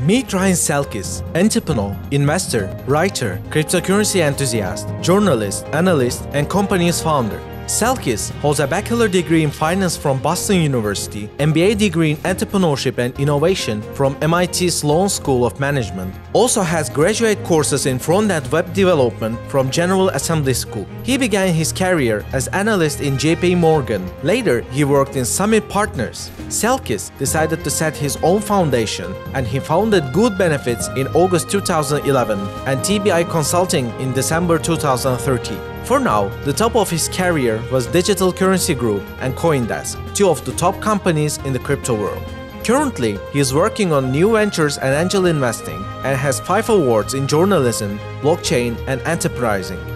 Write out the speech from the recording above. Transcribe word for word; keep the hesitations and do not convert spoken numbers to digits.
Meet Ryan Selkis, entrepreneur, investor, writer, cryptocurrency enthusiast, journalist, analyst, and company's founder. Selkis holds a bachelor degree in finance from Boston University, M B A degree in entrepreneurship and innovation from M I T Sloan School of Management, also has graduate courses in front-end web development from General Assembly School. He began his career as analyst in J P Morgan. Later, he worked in Summit Partners. Selkis decided to set his own foundation, and he founded Good Benefits in August two thousand eleven and T B I Consulting in December two thousand thirteen. For now, the top of his career was Digital Currency Group and Coindesk, two of the top companies in the crypto world. Currently, he is working on new ventures and angel investing and has five awards in journalism, blockchain, and enterprising.